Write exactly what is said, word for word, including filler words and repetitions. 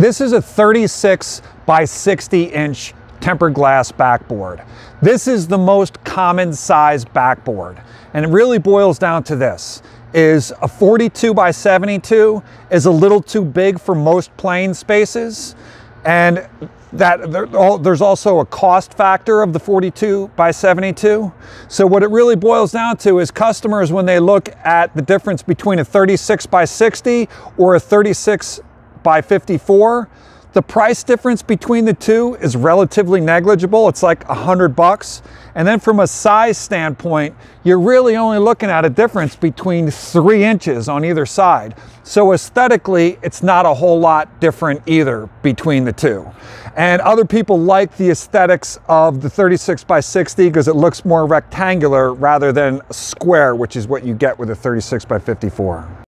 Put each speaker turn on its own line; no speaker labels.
This is a thirty-six by sixty inch tempered glass backboard. This is the most common size backboard, and it really boils down to this. Is a forty-two by seventy-two is a little too big for most plane spaces, and that there's also a cost factor of the forty-two by seventy-two. So what it really boils down to is customers, when they look at the difference between a thirty-six by sixty or a thirty-six by fifty-four, the price difference between the two is relatively negligible. It's like a hundred bucks. And then from a size standpoint, you're really only looking at a difference between three inches on either side. So aesthetically, it's not a whole lot different either between the two. And other people like the aesthetics of the thirty-six by sixty because it looks more rectangular rather than square, which is what you get with a thirty-six by fifty-four.